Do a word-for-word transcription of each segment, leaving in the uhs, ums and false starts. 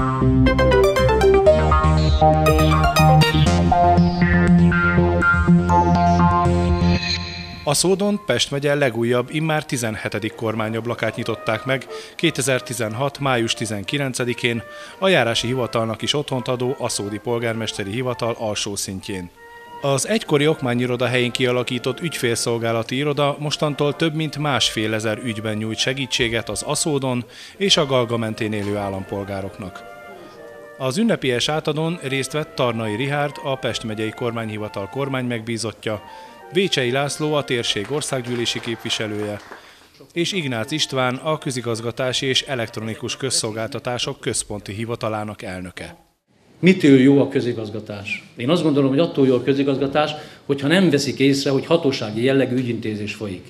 Aszódon Pest megye legújabb, immár tizenhetedik kormányablakát nyitották meg kétezer-tizenhat. május tizenkilencedikén a járási hivatalnak is otthont adó Aszódi Polgármesteri Hivatal alsó szintjén. Az egykori okmányiroda helyén kialakított ügyfélszolgálati iroda mostantól több mint másfél ezer ügyben nyújt segítséget az Aszódon és a Galga mentén élő állampolgároknak. Az ünnepélyes átadón részt vett Tarnai Richárd, a Pest megyei kormányhivatal kormánymegbízottja, Vécsei László, a térség országgyűlési képviselője, és Ignác István, a Közigazgatási és Elektronikus Közszolgáltatások Központi Hivatalának elnöke. Mitől jó a közigazgatás? Én azt gondolom, hogy attól jó a közigazgatás, hogyha nem veszik észre, hogy hatósági jellegű ügyintézés folyik.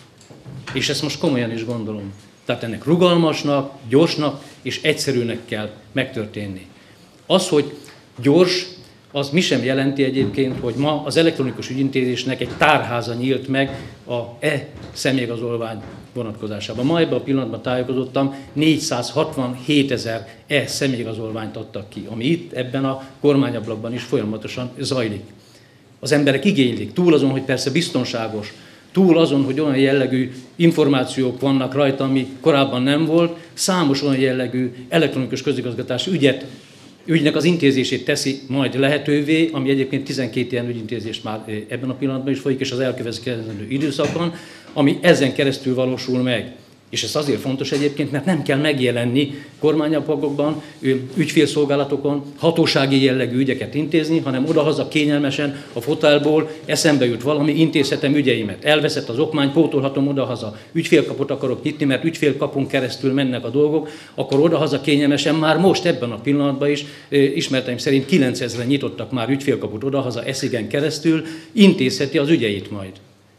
És ezt most komolyan is gondolom. Tehát ennek rugalmasnak, gyorsnak és egyszerűnek kell megtörténni. Az, hogy gyors, az mi sem jelenti egyébként, hogy ma az elektronikus ügyintézésnek egy tárháza nyílt meg a e-személyigazolvány vonatkozásában. Ma ebben a pillanatban tájékozottam, négyszázhatvanhétezer e-személyigazolványt adtak ki, ami itt ebben a kormányablakban is folyamatosan zajlik. Az emberek igénylik, túl azon, hogy persze biztonságos, túl azon, hogy olyan jellegű információk vannak rajta, ami korábban nem volt, számos olyan jellegű elektronikus közigazgatási ügyet, ügynek az intézését teszi majd lehetővé, ami egyébként tizenkét ilyen ügyintézés már ebben a pillanatban is folyik, és az elkövetkezendő időszakban, ami ezen keresztül valósul meg. És ez azért fontos egyébként, mert nem kell megjelenni kormányablakokban, ügyfélszolgálatokon, hatósági jellegű ügyeket intézni, hanem odahaza kényelmesen a fotelból eszembe jut valami, intézhetem ügyeimet. Elveszett az okmány, pótolhatom odahaza. Ügyfélkaput akarok nyitni, mert ügyfélkapun keresztül mennek a dolgok, akkor odahaza kényelmesen már most ebben a pillanatban is, ismerteim szerint kilencezren nyitottak már ügyfélkaput odahaza eszigen keresztül, intézheti az ügyeit majd.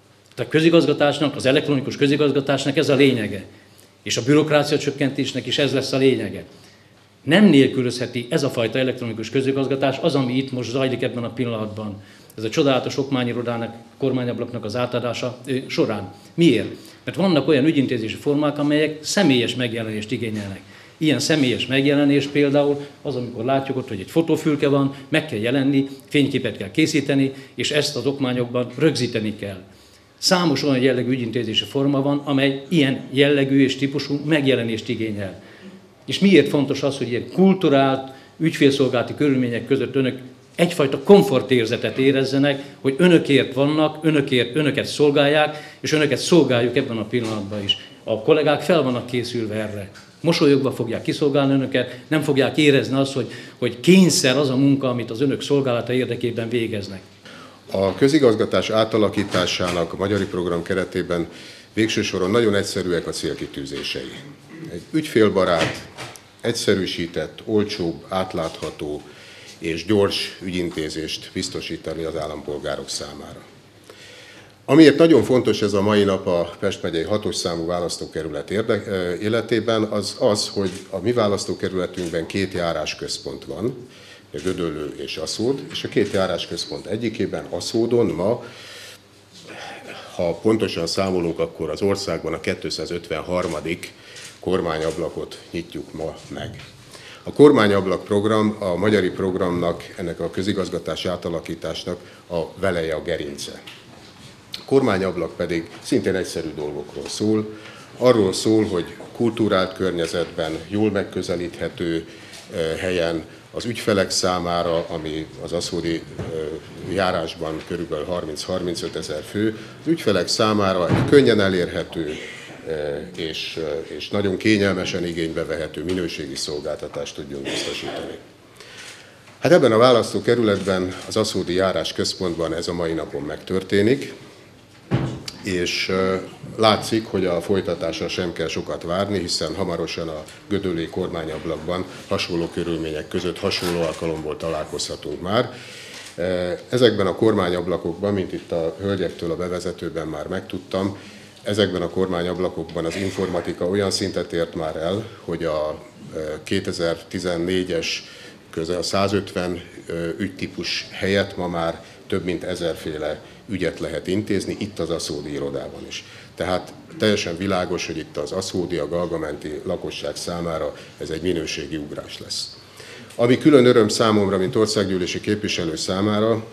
A közigazgatásnak, az elektronikus közigazgatásnak ez a lényege. És a bürokrácia csökkentésnek is ez lesz a lényege. Nem nélkülözheti ez a fajta elektronikus közigazgatás az, ami itt most zajlik ebben a pillanatban. Ez a csodálatos okmányirodának, kormányablaknak az átadása során. Miért? Mert vannak olyan ügyintézési formák, amelyek személyes megjelenést igényelnek. Ilyen személyes megjelenés például az, amikor látjuk ott, hogy egy fotófülke van, meg kell jelenni, fényképet kell készíteni, és ezt az okmányokban rögzíteni kell. Számos olyan jellegű ügyintézési forma van, amely ilyen jellegű és típusú megjelenést igényel. És miért fontos az, hogy ilyen kulturált, ügyfélszolgálati körülmények között önök egyfajta komfortérzetet érezzenek, hogy önökért vannak, önökért, önöket szolgálják, és önöket szolgáljuk ebben a pillanatban is. A kollégák fel vannak készülve erre. Mosolyogva fogják kiszolgálni önöket, nem fogják érezni azt, hogy, hogy kényszer az a munka, amit az önök szolgálata érdekében végeznek. A közigazgatás átalakításának a magyari program keretében végső soron nagyon egyszerűek a célkitűzései. Egy ügyfélbarát, egyszerűsített, olcsóbb, átlátható és gyors ügyintézést biztosítani az állampolgárok számára. Amiért nagyon fontos ez a mai nap a Pest megyei hatos számú választókerület életében, az az, hogy a mi választókerületünkben két járásközpont van, Gödöllő és Aszód, és a két járásközpont egyikében, Aszódon ma, ha pontosan számolunk, akkor az országban a kétszázötvenharmadik kormányablakot nyitjuk ma meg. A kormányablak program a magyari programnak, ennek a közigazgatási átalakításnak a veleje, a gerince. A kormányablak pedig szintén egyszerű dolgokról szól. Arról szól, hogy kulturált környezetben, jól megközelíthető helyen, az ügyfelek számára, ami az aszódi járásban körülbelül harminc-harmincöt ezer fő, az ügyfelek számára egy könnyen elérhető és, és nagyon kényelmesen igénybe vehető minőségi szolgáltatást tudjunk biztosítani. Hát ebben a választókerületben, az aszódi járás központban ez a mai napon megtörténik, és látszik, hogy a folytatásra sem kell sokat várni, hiszen hamarosan a gödöllői kormányablakban hasonló körülmények között hasonló alkalomból találkozhatunk már. Ezekben a kormányablakokban, mint itt a hölgyektől a bevezetőben már megtudtam, ezekben a kormányablakokban az informatika olyan szintet ért már el, hogy a kétezer-tizennégyes közel százötven ügytípus helyett ma már több mint ezerféle ügyet lehet intézni, itt az aszódi irodában is. Tehát teljesen világos, hogy itt az aszódi, a galgamenti lakosság számára ez egy minőségi ugrás lesz. Ami külön öröm számomra, mint országgyűlési képviselő számára,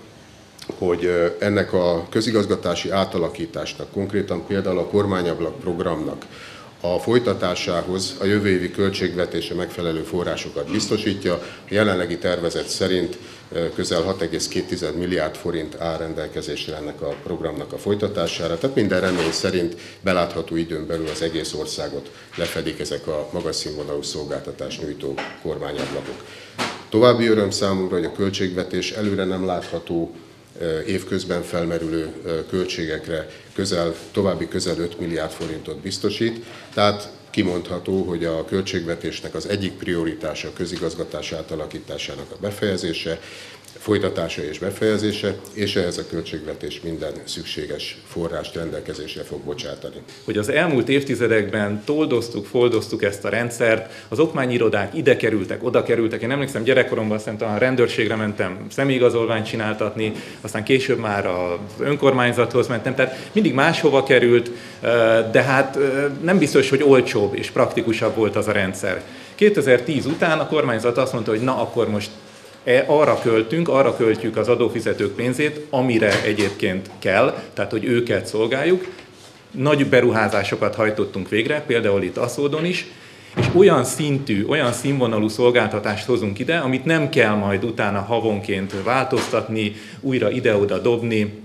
hogy ennek a közigazgatási átalakításnak, konkrétan például a kormányablak programnak a folytatásához a jövő évi költségvetése megfelelő forrásokat biztosítja. A jelenlegi tervezet szerint közel hat egész két milliárd forint áll rendelkezésre ennek a programnak a folytatására, tehát minden remény szerint belátható időn belül az egész országot lefedik ezek a magas színvonalú szolgáltatást nyújtó kormányablakok. További öröm számomra, hogy a költségvetés előre nem látható évközben felmerülő költségekre közel, további közel öt milliárd forintot biztosít, tehát kimondható, hogy a költségvetésnek az egyik prioritása a közigazgatás átalakításának a befejezése, folytatása és befejezése, és ehhez a költségvetés minden szükséges forrást rendelkezésre fog bocsátani. Hogy az elmúlt évtizedekben toldoztuk, foldoztuk ezt a rendszert, az okmányirodák ide kerültek, oda kerültek. Én emlékszem, gyerekkoromban szerintem a rendőrségre mentem személyigazolványt csináltatni, aztán később már az önkormányzathoz mentem, tehát mindig máshova került, de hát nem biztos, hogy olcsóbb és praktikusabb volt az a rendszer. kétezer-tíz után a kormányzat azt mondta, hogy na akkor most arra költünk, arra költjük az adófizetők pénzét, amire egyébként kell, tehát hogy őket szolgáljuk. Nagy beruházásokat hajtottunk végre, például itt Aszódon is, és olyan szintű, olyan színvonalú szolgáltatást hozunk ide, amit nem kell majd utána havonként változtatni, újra ide-oda dobni,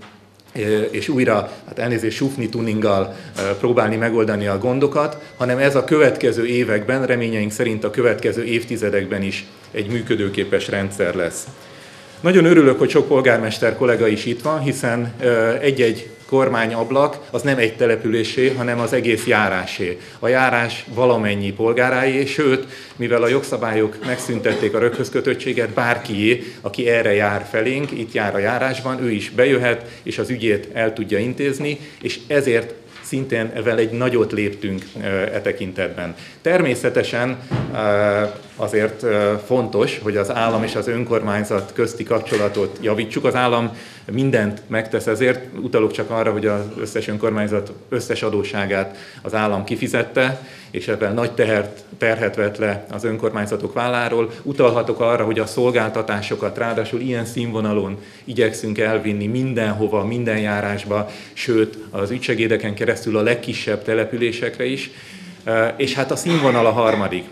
és újra, hát elnézést, sufni tuninggal próbálni megoldani a gondokat, hanem ez a következő években, reményeink szerint a következő évtizedekben is egy működőképes rendszer lesz. Nagyon örülök, hogy sok polgármester kollega is itt van, hiszen egy-egy kormányablak az nem egy településé, hanem az egész járásé. A járás valamennyi polgáráé, sőt, mivel a jogszabályok megszüntették a röghözkötöttséget, bárkié, aki erre jár felénk, itt jár a járásban, ő is bejöhet, és az ügyét el tudja intézni, és ezért szintén evel egy nagyot léptünk e tekintetben. Természetesen azért fontos, hogy az állam és az önkormányzat közti kapcsolatot javítsuk. Az állam mindent megtesz ezért, utalok csak arra, hogy az összes önkormányzat összes adósságát az állam kifizette, és ebben nagy tehert, terhet vett le az önkormányzatok válláról. Utalhatok arra, hogy a szolgáltatásokat ráadásul ilyen színvonalon igyekszünk elvinni mindenhova, minden járásba, sőt az ügysegédeken keresztül a legkisebb településekre is. És hát a színvonal a harmadik.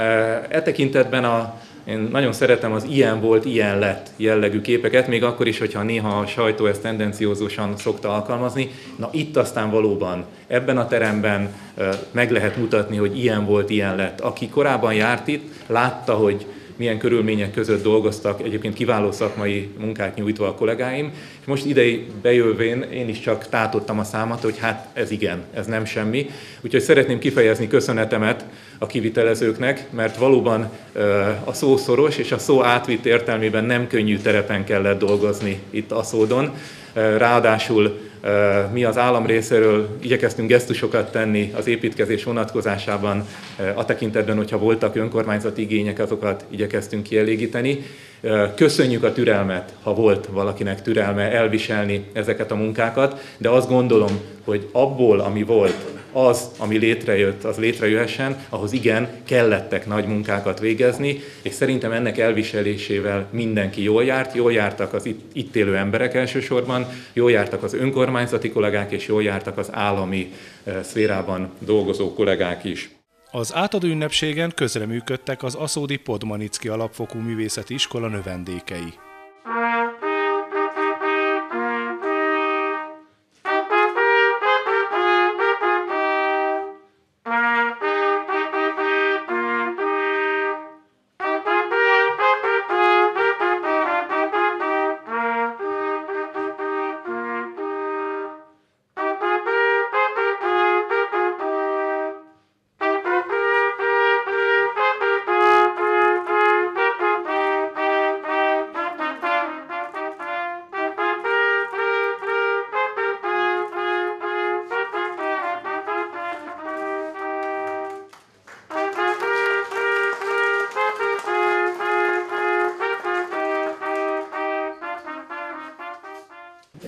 E tekintetben a, én nagyon szeretem az ilyen volt, ilyen lett jellegű képeket, még akkor is, hogyha néha a sajtó ezt tendenciózusan szokta alkalmazni. Na itt aztán valóban ebben a teremben meg lehet mutatni, hogy ilyen volt, ilyen lett. Aki korábban járt itt, látta, hogy milyen körülmények között dolgoztak, egyébként kiváló szakmai munkát nyújtva a kollégáim, és most ide bejövén én is csak tátottam a számat, hogy hát ez igen, ez nem semmi. Úgyhogy szeretném kifejezni köszönetemet a kivitelezőknek, mert valóban a szó szoros és a szó átvitt értelmében nem könnyű terepen kellett dolgozni itt Aszódon. Ráadásul mi az állam részéről igyekeztünk gesztusokat tenni az építkezés vonatkozásában, a tekintetben, hogyha voltak önkormányzati igények, azokat igyekeztünk kielégíteni. Köszönjük a türelmet, ha volt valakinek türelme elviselni ezeket a munkákat, de azt gondolom, hogy abból, ami volt, az, ami létrejött, az létrejöhessen, ahhoz igen, kellettek nagy munkákat végezni, és szerintem ennek elviselésével mindenki jól járt, jól jártak az itt, itt élő emberek elsősorban, jól jártak az önkormányzati kollégák, és jól jártak az állami szférában dolgozó kollégák is. Az átadó ünnepségen közreműködtek az aszódi Podmanicki Alapfokú Művészeti Iskola növendékei.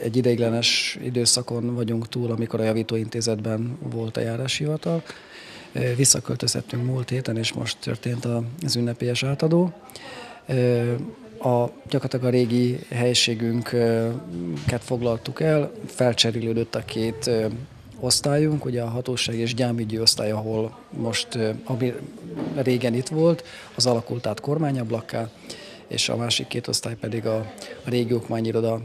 egy ideiglenes időszakon vagyunk túl, amikor a javítóintézetben volt a járáshivatal. Visszaköltözhettünk múlt héten, és most történt az ünnepélyes átadó. A, gyakorlatilag a régi helységünket foglaltuk el, felcserélődött a két osztályunk, ugye a hatóság és gyámügyi osztály, ahol most, ami régen itt volt, az alakult át kormányablakká, és a másik két osztály pedig a, a régi okmányiroda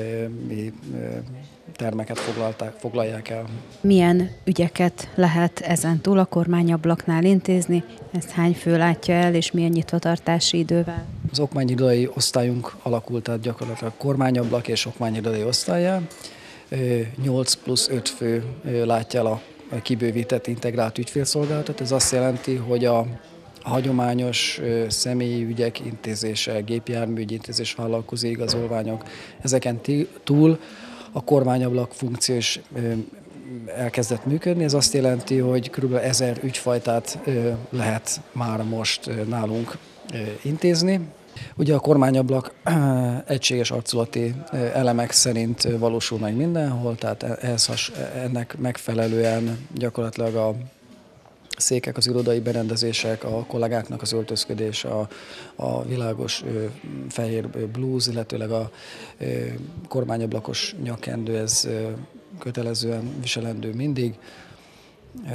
termeket foglalták, foglalják el. Milyen ügyeket lehet ezen túl a kormányablaknál intézni? Ezt hány fő látja el, és milyen nyitvatartási idővel? Az okmányirodai osztályunk alakult át gyakorlatilag kormányablak és okmányirodai osztállyá. nyolc plusz öt fő látja el a kibővített integrált ügyfélszolgálatot. Ez azt jelenti, hogy a A hagyományos személyi ügyek intézése, gépjárműügy intézés, vállalkozói igazolványok, ezeken túl a kormányablak funkció is elkezdett működni. Ez azt jelenti, hogy kb. ezer ügyfajtát lehet már most nálunk intézni. Ugye a kormányablak egységes arculati elemek szerint valósul meg mindenhol, tehát ehhez, ennek megfelelően gyakorlatilag a székek, az irodai berendezések, a kollégáknak az öltözködés, a, a világos ö, fehér blúz, illetőleg a ö, kormányablakos nyakkendő, ez ö, kötelezően viselendő mindig. Ö,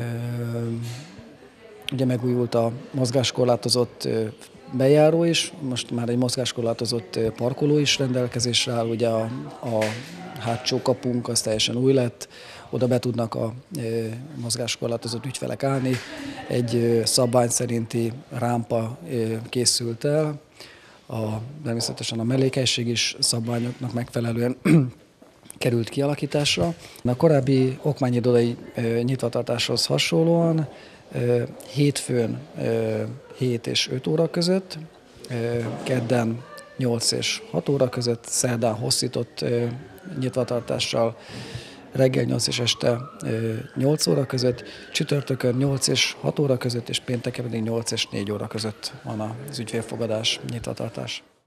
ugye megújult a mozgáskorlátozott ö, bejáró is, most már egy mozgáskorlátozott ö, parkoló is rendelkezésre áll, ugye a, a hátsó kapunk az teljesen új lett, oda be tudnak a e, mozgáskorlátozott ügyfelek állni. Egy e, szabvány szerinti rámpa e, készült el, a, természetesen a mellékelység is szabványoknak megfelelően került kialakításra. A korábbi okmányirodai e, nyitvatartáshoz hasonlóan e, hétfőn e, hét és öt óra között, e, kedden nyolc és hat óra között, szerdán hosszított e, nyitvatartással, reggel nyolc és este nyolc óra között, csütörtökön nyolc és hat óra között, és pénteken pedig nyolc és négy óra között van az ügyfélfogadás, nyitvatartás.